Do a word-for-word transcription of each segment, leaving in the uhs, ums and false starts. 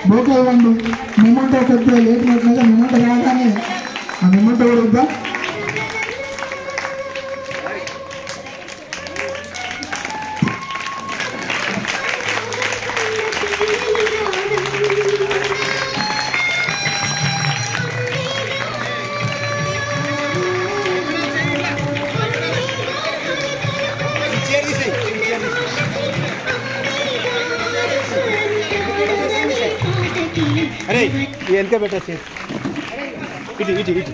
Bouquet ఇవ్వండి. Memento కొద్దిగా late అయినట్లుగా memento రాగానే ఆ మెమెంటో కూడా ఇద్దాం. अरे ये इनका बेटा से इटी इटी इटी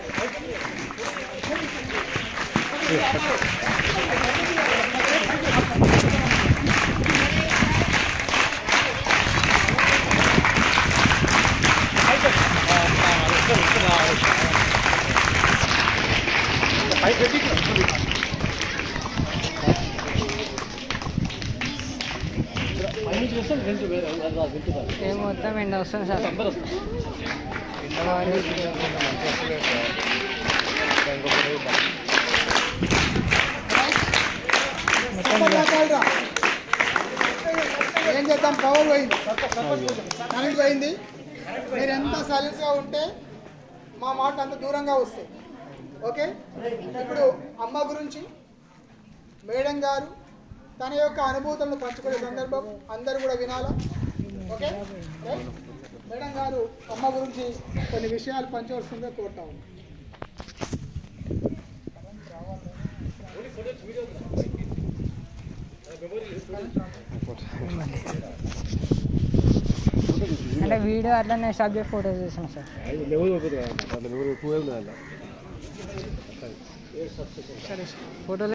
మొత్తం ఎండ వస్తుంది సార్. ఏం చేద్దాం, పవర్ పోయింది, కరెంట్ పోయింది. మీరు ఎంత సైలెన్స్గా ఉంటే మా మాట అంత దూరంగా వస్తాయి. ఓకే, ఇప్పుడు అమ్మ గురించి మేడం గారు తన యొక్క అనుభూతులను పంచుకునే సందర్భం అందరూ కూడా వినాలా. ఓకే, మేడం గారు అమ్మ గురించి కొన్ని విషయాలు పంచవలసిందిగా కోరుతా ఉన్నాం. అంటే వీడియో అట్లనే స్టాప్ చేసి ఫోటో చేసాం సార్. ఫోటో